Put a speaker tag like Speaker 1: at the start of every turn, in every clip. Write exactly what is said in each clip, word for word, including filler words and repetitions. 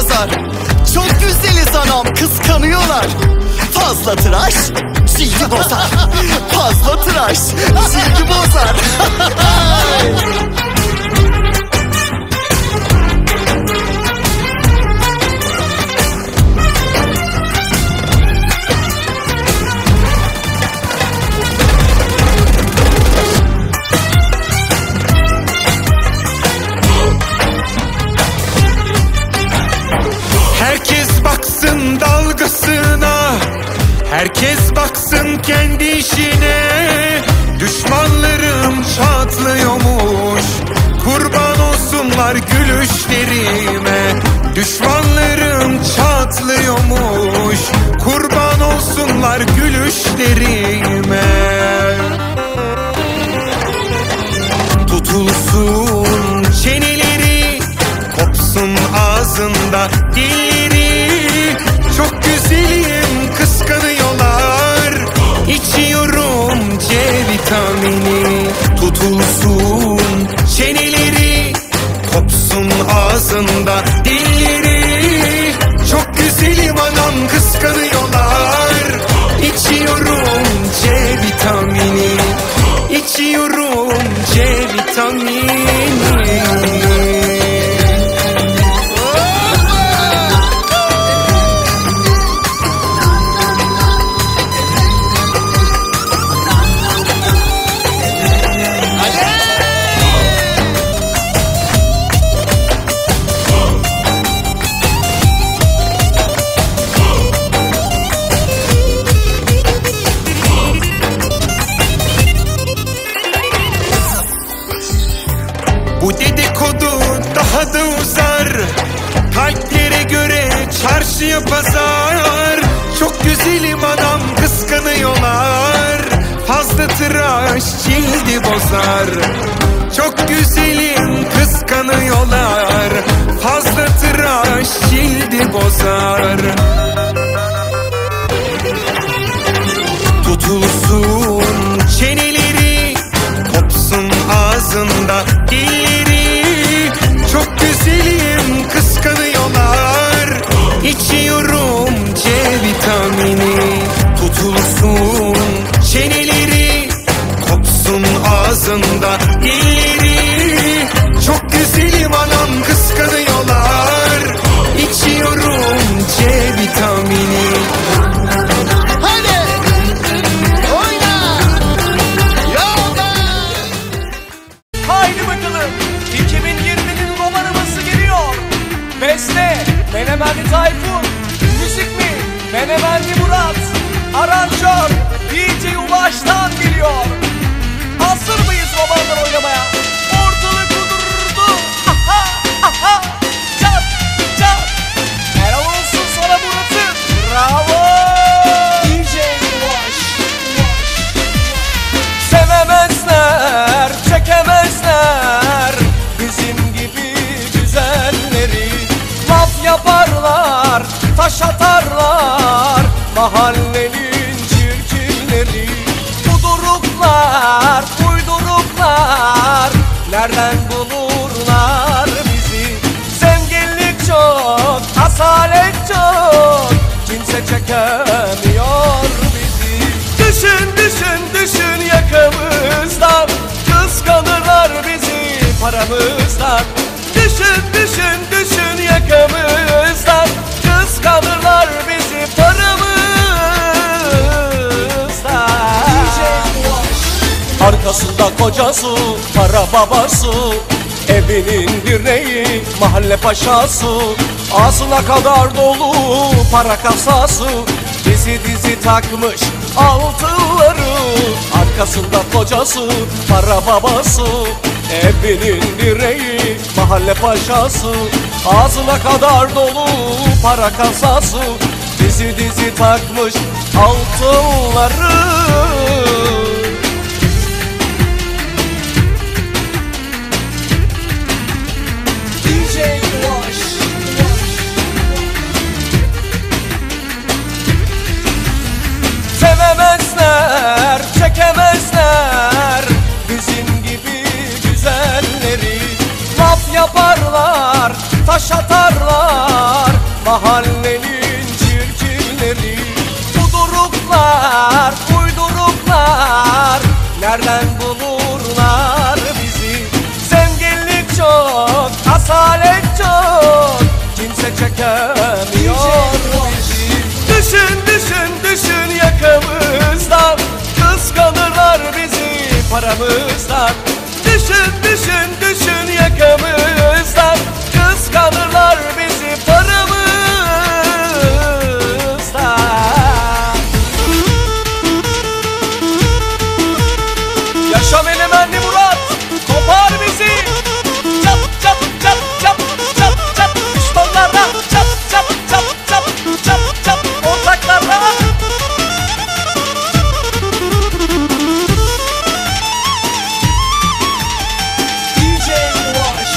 Speaker 1: pazar. Çok güzeliz anam, kıskanıyorlar. Fazla tıraş cildi bozar. Fazla tıraş cildi bozar.
Speaker 2: Herkes baksın dalgasına, herkes baksın kendi işine. Düşmanlarım çatlıyormuş, kurban olsunlar gülüşlerime. Düşmanlarım çatlıyormuş, kurban olsunlar gülüşlerime. Tutulsun çeneleri, kopsun ağzında dilleri. Çok güzelim kıskanıyorlar, İçiyorum C vitamini. Tutulsun çeneleri, kopsun ağzında dilleri. Çok güzelim anam kıskanıyorlar, İçiyorum C vitamini. İçiyorum C vitamini. Bu dedikodu daha da uzar, kalplere göre çarşıya pazar. Çok güzelim adam kıskanıyorlar, fazla tıraş cildi bozar. Çok güzelim kıskanıyorlar, fazla tıraş cildi bozar. Tutulsun çeneleri, kopsun ağzında dilleri. Çok güzelim kıskanıyorlar, İçiyorum C vitamini. Tutulsun çeneleri, kopsun ağzında dilleri. Çok güzelim anam kıskanıyorlar, İçiyorum C vitamini.
Speaker 3: Beste Menemenli Tayfun, müzik mi Menemenli Murat, aranjör D J Ulaş'tan geliyor. Hazır mıyız babalar oynamaya? Ortalık kudurdu. Aha aha, çat çat. Helal olsun sana Murat'ım, bravo. D J Ulaş. Sevemezler, çekemezler bizim gibi güzelleri. Laf yaparlar, taş atarlar mahallenin çirkinleri. Buduruklar, uyduruklar, nereden bulurlar bizi? Zenginlik çok, asalet çok, kimse çekemiyor bizi. Düşün, düşün, düşün yakamızdan, kıskanırlar bizi paramızdan. Düşün, düşün, düşün yakamızdan, kıskanırlar bizi paramızdan. Arkasında kocası, para babası, evinin direği, mahalle paşası. Ağzına kadar dolu para kasası, dizi dizi takmış altınları. Arkasında kocası, para babası, evinin direği, mahalle paşası. Ağzına kadar dolu para kasası, dizi dizi takmış altınları. D J Ulaş. Sevemezler, çekemezler bizim gibi güzelleri. Laf yaparlar, taş atarlar asalet çok, kimse çekemiyor bizi. Düşün düşün düşün yakamızdan, kıskanırlar bizi paramızdan. Düşün düşün düşün yakamızdan, kıskanırlar bizi paramızdan. Yaşam elemenli Murat, kopar bizi. Çap çap çap çap çap çap, düşmanlarla çap çap çap çap çap çap, ortaklarla. D J Wash,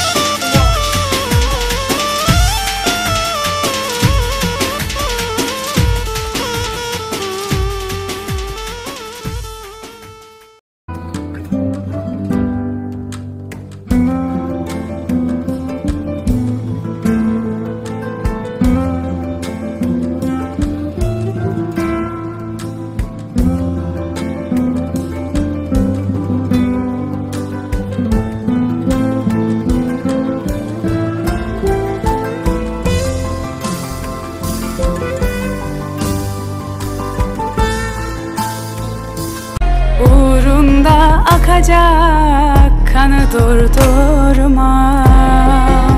Speaker 4: uğrunda akacak kanı durdurmam.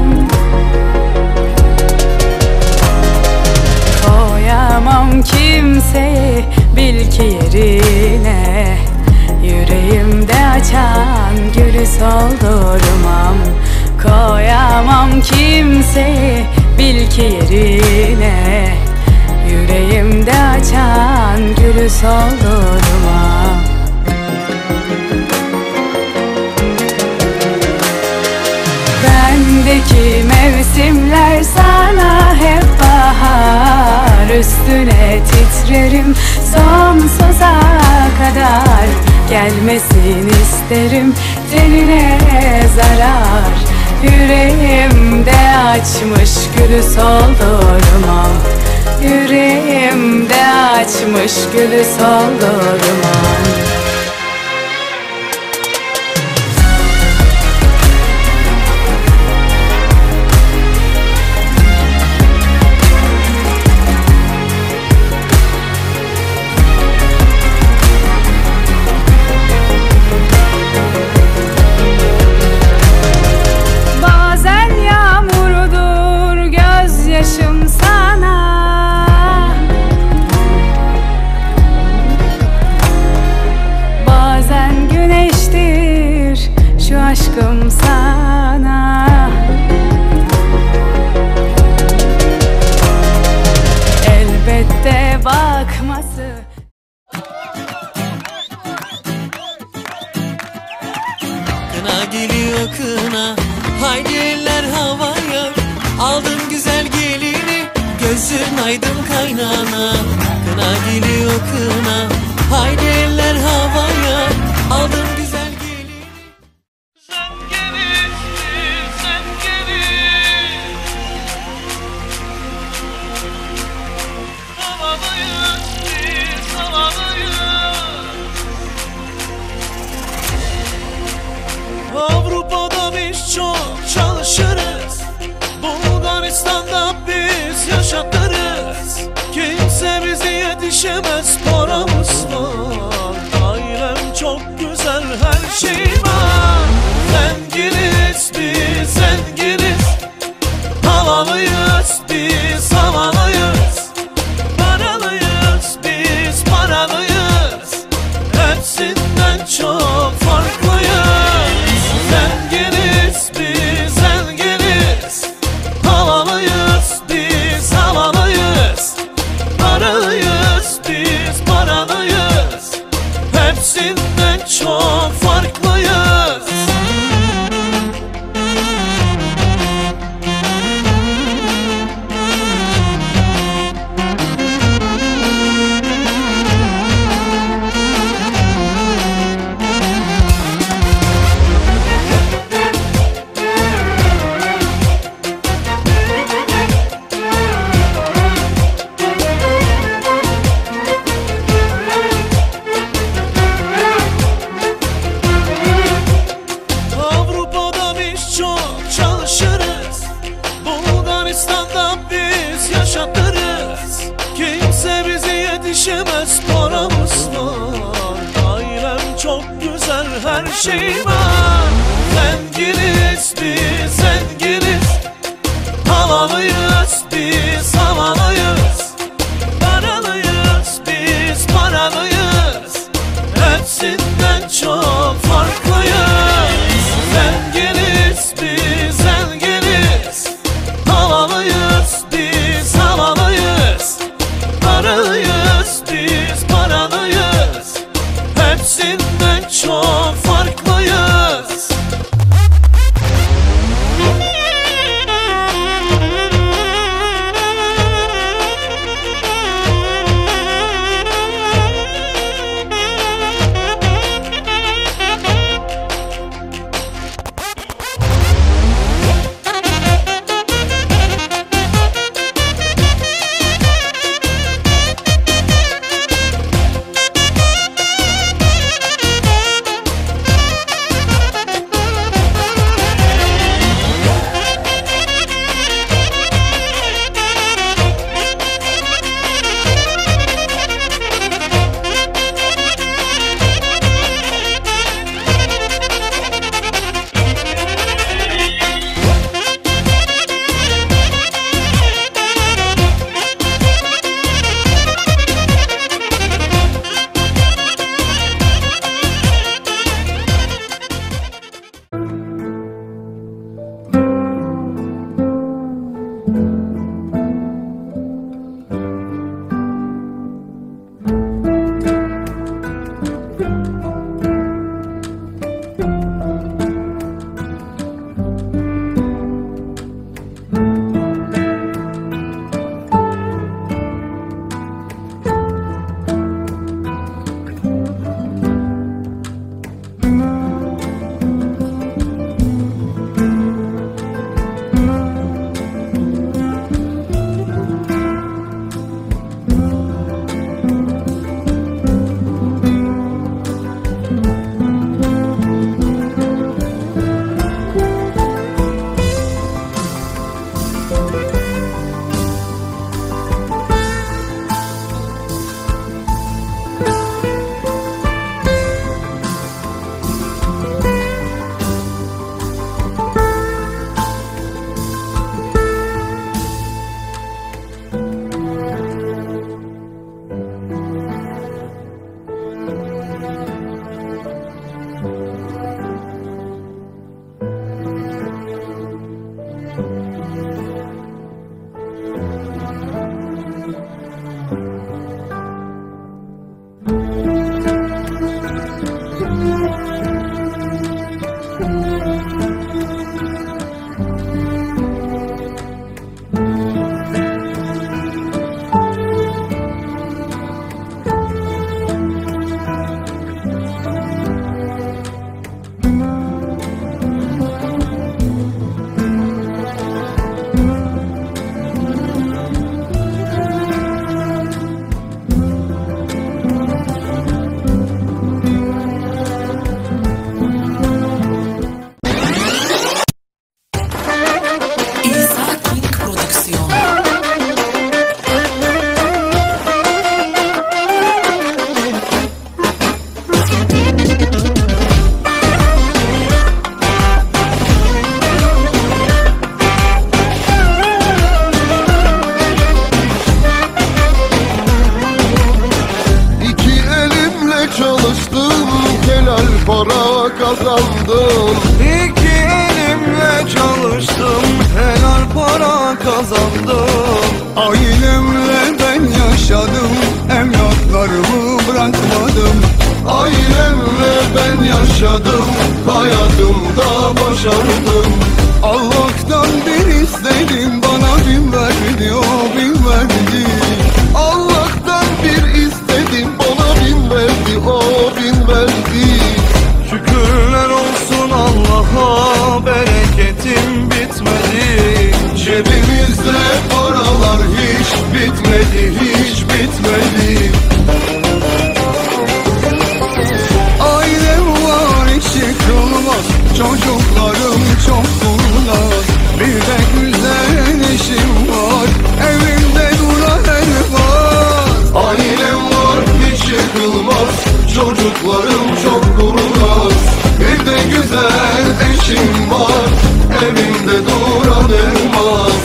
Speaker 4: Koyamam kimseyi bil ki yerine, yüreğimde açan gülü soldurmam. Koyamam kimseyi bil ki yerine, yüreğimde açan gülü soldurmam. Bendeki mevsimler sana hep bahar, üstüne titrerim sonsuza kadar. Gelmesin isterim tenine zarar, yüreğimde açmış gülü soldurmam. Yüreğimde açmış gülü soldurmam. Bazen yağmurdur gözyaşım sana, bazen güneştir şu aşkım sana. Elbette bakması.
Speaker 5: Kına geliyor kına, haydi eller havaya. Aldım güzel gelini, gözün aydın kaynana. Kına geliyor kına, haydi eller havaya. Aldım güzel gelini. Sen gelirsin, sen gelir. Havadayız biz, havadayız. Avrupa'da biz çok çalışırız, Bulgaristan'da biz yaşatırız. Kimse bizi yetişemez, paramız var. yetmez paramız var. Ailem çok güzel, her şey var. Zenginiz biz, zenginiz. Havalıyız biz, havalıyız. Paralıyız biz, paralıyız. Hepsinden çok farklıyız. Zenginiz biz, zenginiz. Havalıyız biz, havalıyız. Paralıyız biz, paralıyız. Hepsinden çok farklıyız.
Speaker 6: para kazandım.
Speaker 7: İki elimle çalıştım, helal para kazandım. Ailemle ben yaşadım, evlatlarımı bırakmadım.
Speaker 6: Ailemle ben yaşadım, hayatımda başardım.
Speaker 7: Allah'tan bir istedim, bana bin verdi, o bin verdi.
Speaker 6: Allah'tan bir istedim, bana bin verdi, o bin verdi.
Speaker 7: Şükürler olsun Allah'a, bereketim bitmedi.
Speaker 6: Cebimizde paralar hiç bitmedi, hiç bitmedi.
Speaker 7: Ailem var hiç yıkılmaz, çocuklarım çok bunlar. Bir de güzel eşim var, evimde duran el var.
Speaker 6: Ailem var Çocuklarım çok durmaz. Bir de güzel eşim var, evimde duran elmas.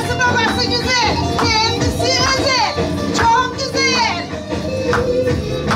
Speaker 8: Kendisi özel, çok güzel.